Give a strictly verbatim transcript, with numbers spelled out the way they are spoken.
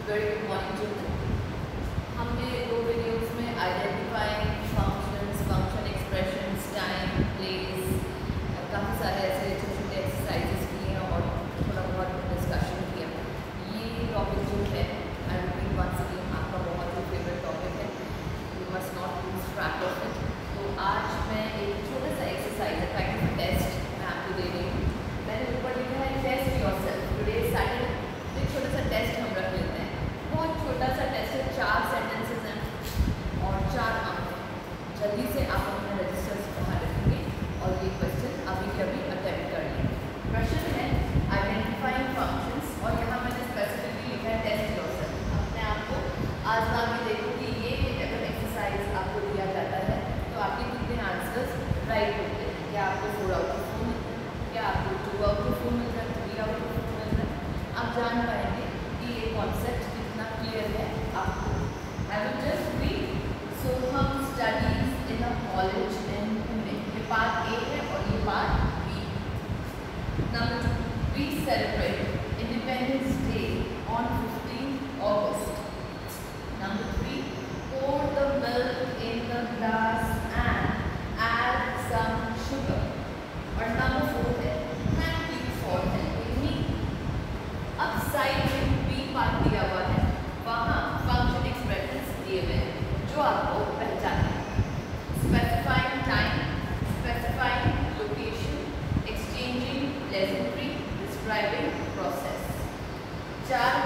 Very good morning children. हमने दो videos में identifying functions, function expressions, time, place, काफ़ी सारे ऐसे छोटे छोटे एक्सरसाइजेस किए हैं और थोड़ा बहुत डिस्कशन किया। ये टॉपिक जो है आई रिपीट वंस अगेन आपका बहुत ही फेवरेट टॉपिक है, you must not lose track of it. तो आज मैं एक छोटा सा एक्सरसाइज है, काइंड ऑफ टेस्ट मैं आपको दे रही हूँ। मैंने ऊपर लिखा है टेस्ट योरसेल्फ, टुडे सैटरडे। तो एक छोटा सा टेस्ट हम रख लेते हैं, बहुत छोटा सा टेस्ट है, चार सेंटेंसेस हैं और चार अंक। जल्दी से आप अपने रजिस्टर्स बाहर रखेंगे और ये क्वेश्चन अभी के अभी अटेम्प्ट कर लेंगे। क्वेश्चन है आइडेंटिफाइंग फंक्शंस और यहाँ मैंने स्पेसिफिकली लिखा है टेस्ट योरसेल्फ। अपने आप को आजमा के देखो कि ये अगर एक्सरसाइज आपको दिया जाता है तो आपके कितने आंसर्स राइट होते हैं। क्या आपको फोर आउट ऑफ फोर मिलते हैं, क्या आपको टू आउट ऑफ फोर मिलता है, थ्री आउट ऑफ फोर मिलता है। आप जान पाएंगे कि ये कॉन्सेप्ट कितना क्लियर है आपको। I will just read. Soham studies in a college in Pune, ये पार्ट ए है और ये part B. Number two, we celebrate Independence Day on fifteen August. Number three, pour the milk in the glass and add some sugar. और number four है thank you for helping me. अब side में B part दिया हुआ है, वहाँ function expressions दिए हुए हैं जो आपको पहचानना है। Specifying time, specifying location, exchanging pleasantry, describing process. चार